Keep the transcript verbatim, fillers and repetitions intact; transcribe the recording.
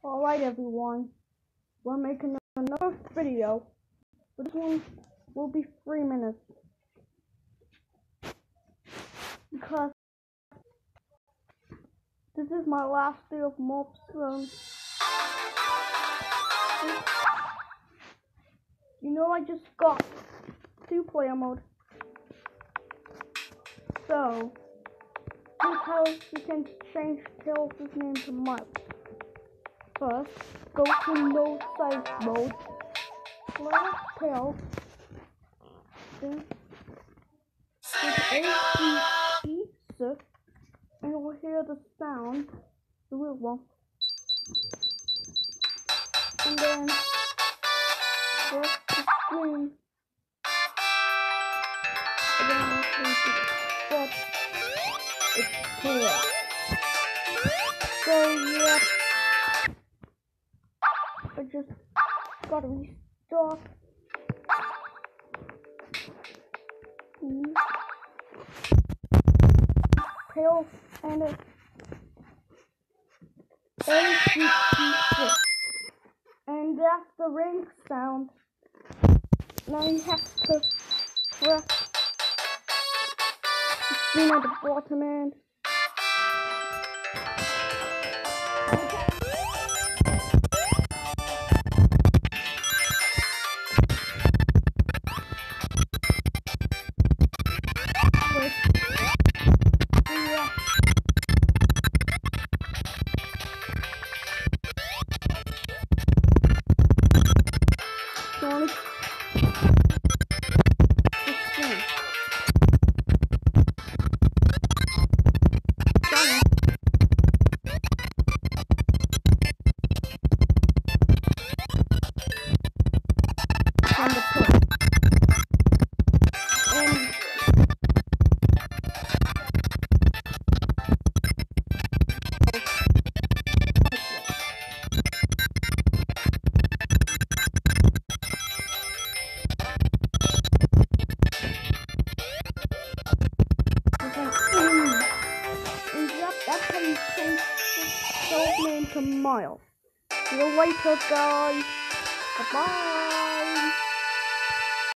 Alright everyone, we're making another video. This one will be three minutes. Because this is my last day of mobs. Um, you know I just got two player mode. So, here's how you can change Tails' name to Miles. First, go to no size mode, select Tails, then hit A E six, and you'll hear the sound, the real one. And then press the screen, and then I'll change it to it's Tails. So yeah. I just gotta restart. Mm. Tails and it's A G six. And that's the ring sound. Now you have to press the screen at the bottom end. That's how you change the name to Miles. See you later, guys. Bye-bye.